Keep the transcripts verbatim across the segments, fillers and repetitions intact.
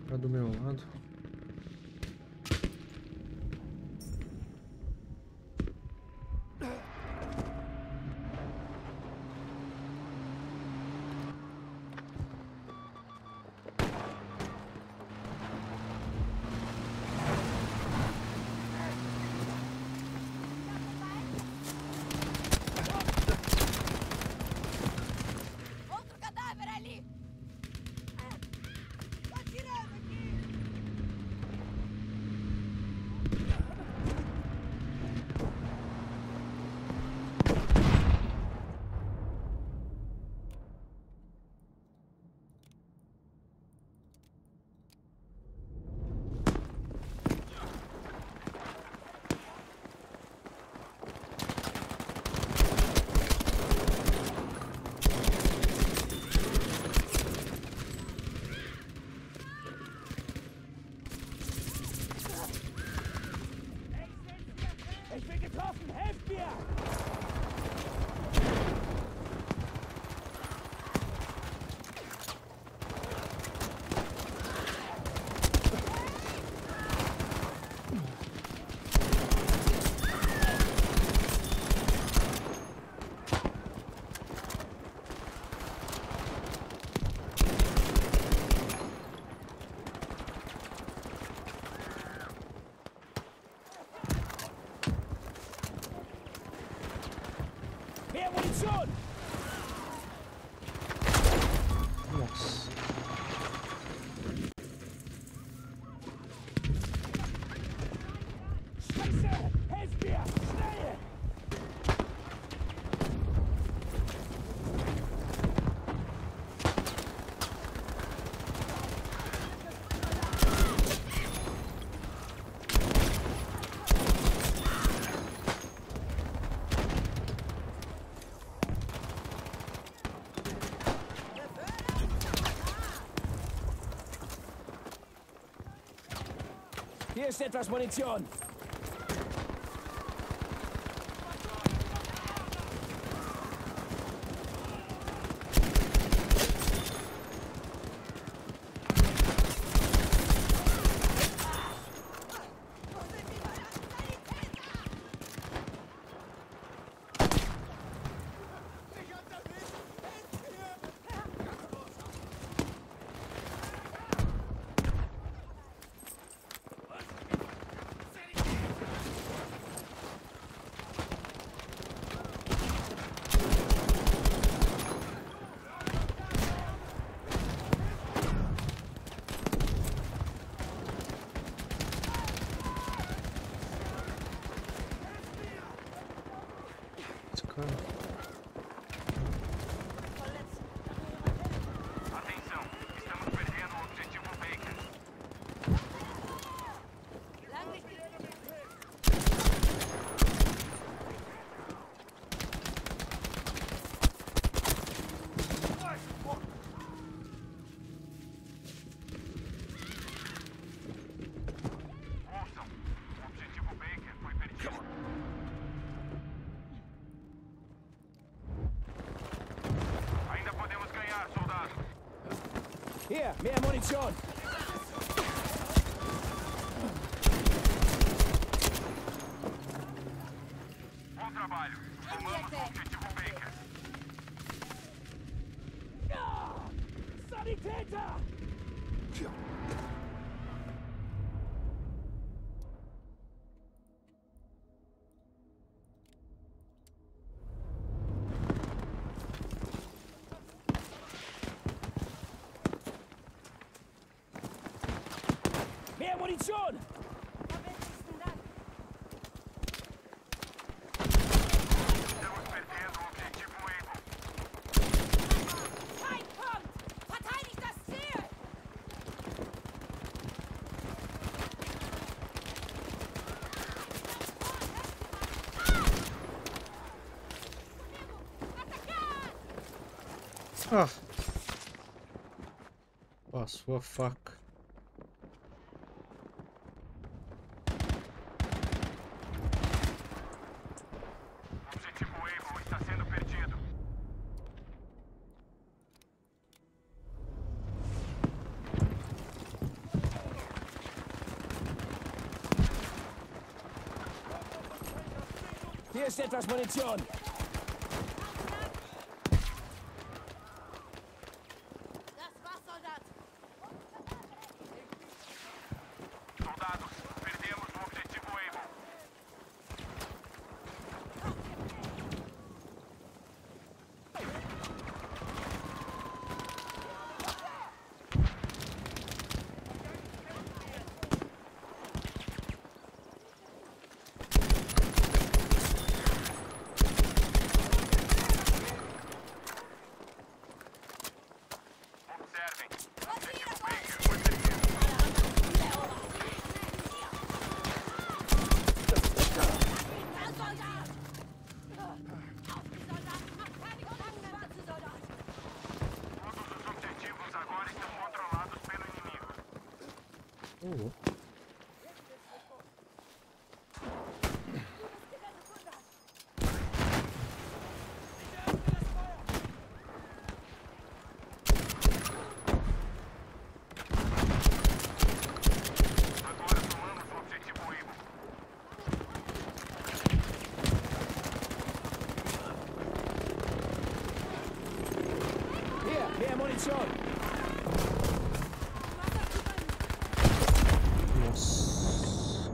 Tá do meu lado. Nossa. Hier ist etwas Munition. Atenção, estamos perdendo o objetivo Baker. Ouçam, o objetivo Baker foi perdido. Ainda podemos ganhar, soldado. Hier, mehr Munition. Bom trabalho. Tomamos o objetivo Baker. Sanitäter! Mehr Munition! Estamos perdendo o objetivo Eagle. Feind kommt! Verteidigt das Ziel! Ah. Passou a faca. O objetivo Eagle está sendo perdido. Hier ist etwas Munition. Das war's, Soldat. Soldados, perdemos o objetivo Able. Observem. Objetivo Baker foi perdido. Herr Soldat! Auf die Soldaten! Macht keine Gedanken, schwarze Soldat! Todos os objetivos agora estão controlados pelo inimigo. Oh, louco. Agora tomamos o objetivo Able. Hier, mehr Munition. Nossa.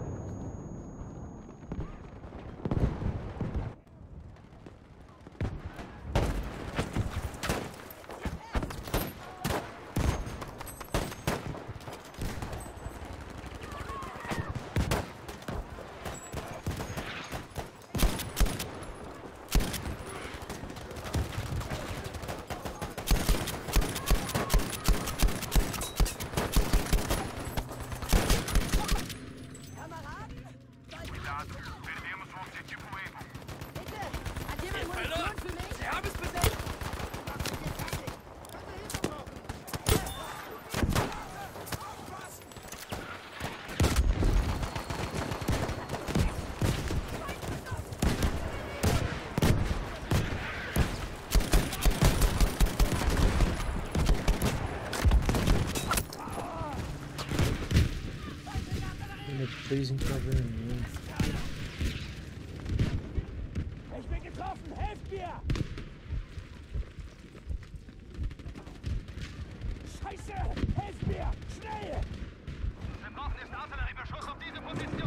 Kameraden? Cuidado, perdemos o objetivo Able. Bitte! Hat jemand Munition für mich? Sie haben es besetzt. Ele fez intraveneno. Ich bin getroffen. Helft mir! Scheiße! Helft mir! Schnell! Wir brauchen jetzt Artilleriebeschuss auf diese Position.